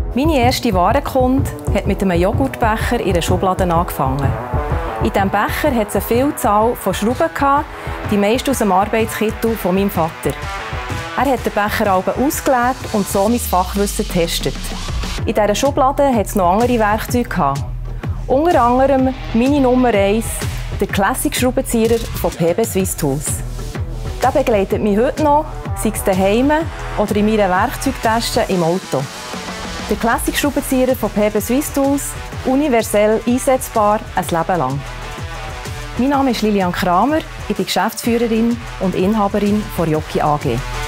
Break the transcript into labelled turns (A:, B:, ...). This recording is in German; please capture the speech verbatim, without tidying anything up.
A: Meine erste Warenkunde hat mit einem Joghurtbecher in einer Schublade angefangen. In diesem Becher hatte es eine Vielzahl von Schrauben, die meist aus dem Arbeitskittel von meinem Vater. Er hat den Becher ausgeleert und so mein Fachwissen getestet. In dieser Schublade hat es noch andere Werkzeuge. Unter anderem meine Nummer eins, der Classic-Schraubenzieher von P B Swiss Tools. Der begleitet mich heute noch, sei es daheim oder in meiner Werkzeugtasche im Auto. Der Classic-Schraubenzieher von P B Swiss Tools, universell einsetzbar ein Leben lang. Mein Name ist Lilian Kramer, ich bin Geschäftsführerin und Inhaberin von Jockey A G.